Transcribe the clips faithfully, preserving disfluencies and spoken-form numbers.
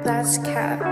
That's cap.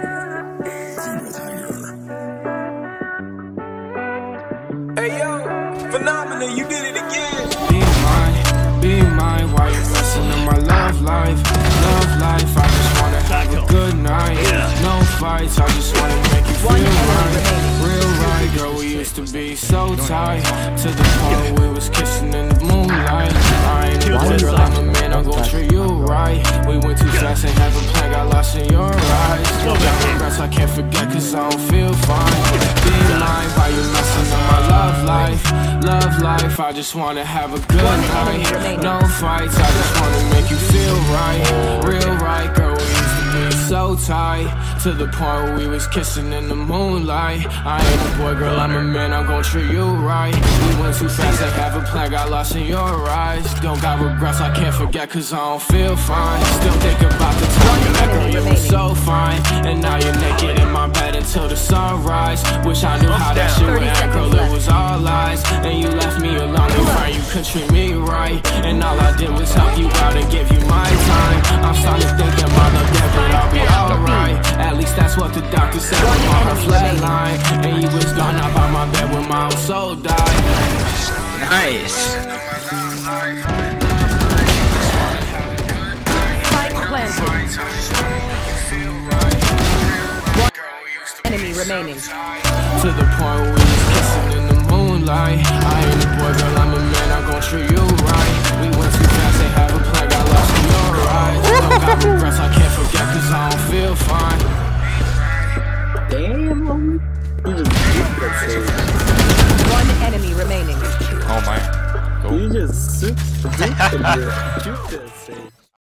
Hey yo, phenomenal, you did it again. Be mine, be mine, why you messing up my love life? Love life, I just wanna have a good night. No fights, I just wanna make you feel right. Real right, girl, we used to be so tight. To the point we was kissing in the moonlight. I ain't a boy, girl, I'm a man, I'm gon' treat you right. We went too fast and had a plan, got lost in your eyes. Got regrets I can't forget cause I don't feel fine. Be mine, why you messing up my love life? Love life, I just wanna have a good night. No fights, I just wanna make you feel right. Real right, girl, we used to be so tight. To the point where we was kissing in the moonlight. I ain't a boy, girl, I'm a man, I'm gon' treat you right. We went too fast, I have a plan, got lost in your eyes. Don't got regrets, I can't forget cause I don't feel fine. Still think about the time you met, girl, you was so fine. And now you're naked in my bed until the sunrise. Wish I knew how that shit would end, girl, it was all lies. And you left me alone, you find you could treat me right. And all I did was help you out and give you my time. I'm starting to think that my love dead, but I'll be alright. At least that's what the doctor said, I'm on a flat line. And you was gone out by my bed when my own soul died. Nice. Enemy remaining. To the point where we was kissing in the moonlight. I ain't a boy, girl, I'm a man, I'm gon' treat you right. We went too fast, they have a plan, got lost in your eyes. Don't got regrets, I can't forget cause I don't feel fine. Damn, homie. You just One enemy remaining. Oh my. Go. You just super